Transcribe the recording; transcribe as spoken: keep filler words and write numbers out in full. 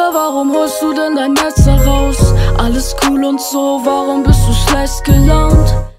warum holst du denn dein Messer raus? Alles cool und so, warum bist du schlecht gelaunt?